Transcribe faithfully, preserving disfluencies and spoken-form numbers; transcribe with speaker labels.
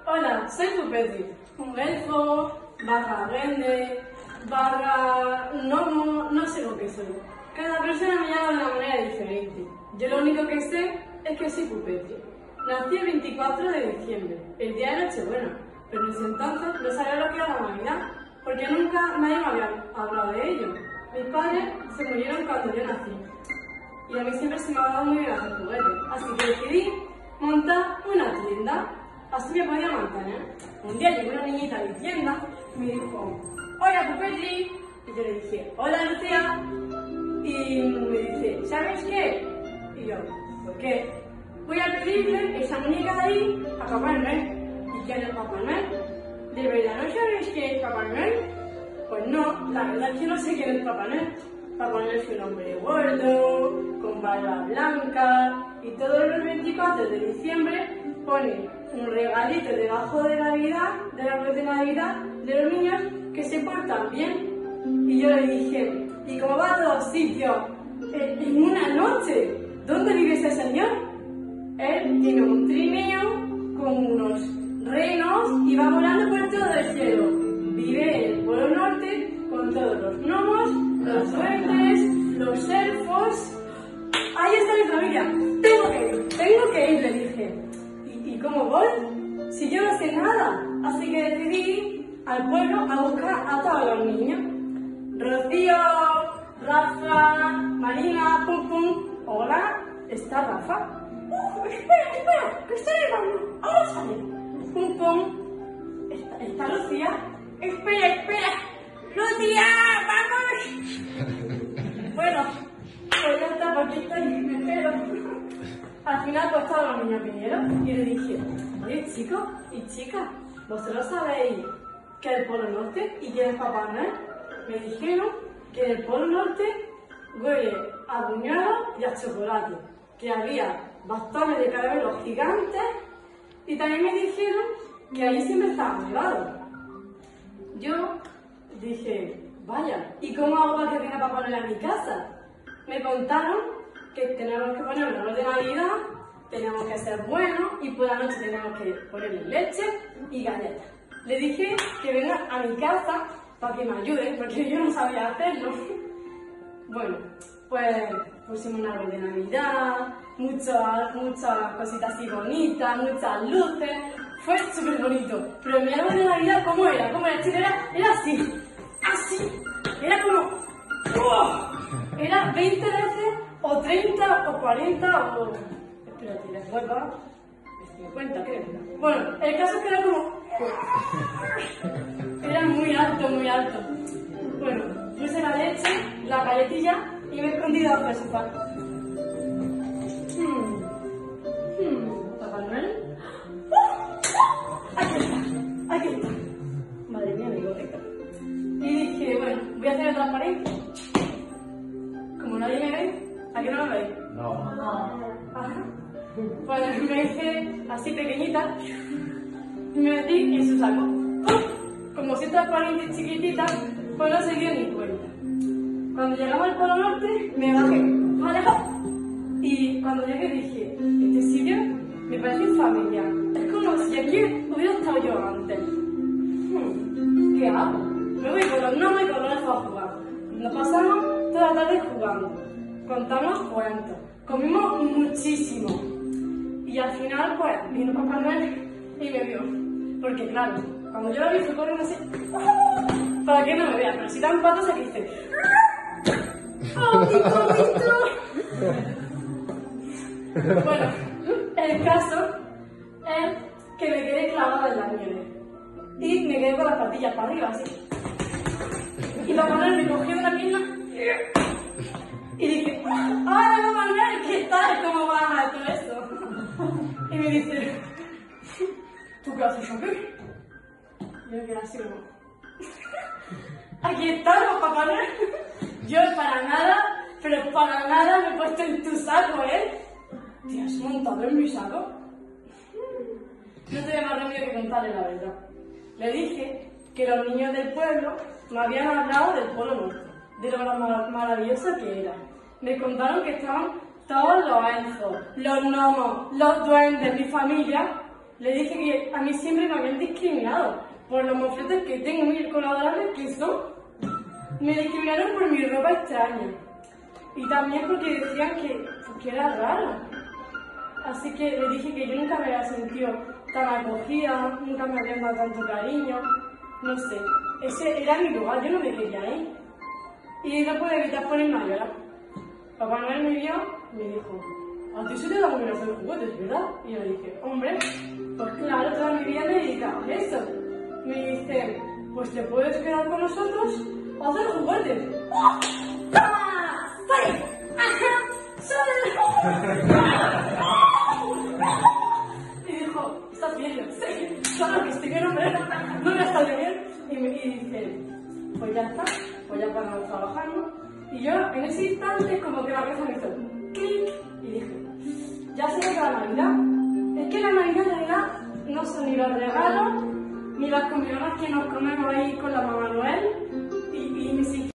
Speaker 1: Hola, soy Pupetri, un elfo, barra duende, barra gnomo, no sé lo que soy. Cada persona me llama de una manera diferente. Yo lo único que sé es que soy Pupetri. Nací el veinticuatro de diciembre, el día de Nochebuena, pero en ese entonces no sabía lo que era la Navidad, porque nunca nadie me había hablado de ello. Mis padres se murieron cuando yo nací, y a mí siempre se me ha dado muy bien hacer juguetes, así que decidí montar una tienda. Así me podía mantener. Un día llegó una niñita a mi tienda y me dijo: hola Pupetri. Y yo le dije: hola Lucía. Y me dice: ¿sabes qué? Y yo: ¿por qué? Voy a pedirle esa muñeca de ahí a Papá Noel. ¿Y quién es Papá Noel? ¿De verdad no sabes qué es Papá Noel? Pues no, la verdad es que no sé quién es Papá Noel. Papá Noel es un hombre gordo, con barba blanca, y todos los veinticuatro de diciembre pone un regalito debajo de Navidad, del árbol de Navidad, de los niños que se portan bien. Y yo le dije: ¿y cómo va a todos sitios? En una noche, ¿dónde vive ese señor? Él tiene un trineo con unos renos y va volando por todo el cielo. Vive en el Polo Norte con todos los gnomos, los duendes, los elfos. Ahí está mi familia. Tengo que ir, tengo que ir, le dije. ¿Y cómo voy? Si yo no sé nada. Así que decidí ir al pueblo a buscar a todos los niños. Rocío, Rafa, Marina, Pum Pum. Hola, ¿está Rafa? Uh, espera, espera, que estoy llegando. Ahora sale. Pum Pum. ¿Está, ¿Está Lucía? Espera, espera. ¡Lucía, vamos! Bueno, pues ya está, porque estoy, me espero. Al final pues todos los niños vinieron y le dije: oye chicos y chicas, ¿vosotros sabéis que el Polo Norte y quién es Papá Noel? Me dijeron que el Polo Norte huele a buñuelos y a chocolate, que había bastones de caramelo gigantes, y también me dijeron que allí siempre estaba nevado. Yo dije: vaya, ¿y cómo hago para que venga Papá Noel a mi casa? Me contaron que tenemos que poner un árbol de Navidad, tenemos que ser buenos y por la noche tenemos que ponerle leche y galletas. Le dije que venga a mi casa para que me ayude, porque yo no sabía hacerlo. Bueno, pues pusimos un árbol de Navidad, muchas, muchas cositas así bonitas, muchas luces. Fue súper bonito. Pero mi árbol de Navidad, ¿cómo era? ¿Cómo era? Era, era así, así. Era como... ¡oh! Era veinte veces, o treinta, o cuarenta, o... Espérate, les vuelvo a... cincuenta, creo. Bueno, el caso es que era como... Era muy alto, muy alto. Bueno, puse la leche, la galletilla y me he escondido bajo el sofá. Hmm. Hmm. ¿Papá Noel? Aquí está, aquí está. Madre mía, mi biblioteca. Y dije: bueno, voy a hacer el transparente. Como nadie me ve, ¿a qué no me veis?
Speaker 2: No.
Speaker 1: Ajá. Pues me hice así pequeñita y me metí en su saco. Como soy transparente y chiquitita, pues no se dio ni cuenta. Cuando llegamos al Polo Norte, me bajé. ¡Vale! Y cuando llegué dije: este sitio me parece familiar. Es como si aquí hubiera estado yo antes. Hmm, ¿qué hago? Me voy con los gnomos y con los elfos a jugar. Nos pasamos toda la tarde jugando, contamos cuentos, comimos muchísimo. Y al final, pues, vino Papá Noel y me vio. Porque claro, cuando yo lo vi fue corriendo así, para que no me vea, pero si tan patosa que dice: ¡oh, mi bonito! Bueno, el caso es que me quedé clavada en la nieve. Y me quedé con las patillas para arriba, así. Y Papá Noel me cogió una pierna y dije: ¡hola Papá Noel! ¿Qué tal? ¿Cómo vas? Todo eso. Y me dice: ¿tú qué haces aquí? Yo me quedé así como... aquí estamos, Papá Noel. Yo para nada, pero para nada me he puesto en tu saco, ¿eh? ¿Te has montado en mi saco? No tenía más remedio que contarle la verdad. Le dije que los niños del pueblo me habían hablado del Polo Norte, de lo mar maravilloso que era. Me contaron que estaban todos los elfos, los gnomos, los duendes, mi familia, Le dije que a mí siempre me habían discriminado por los mofletes que tengo y con lo adorables que son. Me discriminaron por mi ropa extraña y también porque decían que, que era rara. Así que le dije que yo nunca me había sentido tan acogida, nunca me habían dado tanto cariño, no sé. Ese era mi lugar, yo no me quería ir. Y no pude evitar ponerme a llorar. Papá Noel me vio y me dijo, a ti se te da muy bien hacer juguetes, ¿verdad? Y yo le dije, hombre, pues claro, toda mi vida me he dedicado a eso. Me dice, pues te puedes quedar con nosotros a hacer juguetes. ¡Oh! ¡Ah! ¡Soy! ¡Ajá! ¡Soy! Y dijo, ¿estás bien? Yo, sí, claro que estoy bien, hombre, no me está bien. Y me y dice, pues ya está, pues ya para trabajar, ¿no? Y yo en ese instante como que la cabeza me hizo clic y dije, ya se llega la Navidad. Es que la Navidad en realidad no son ni los regalos, ni las comidas que nos comemos ahí con la mamá Noel.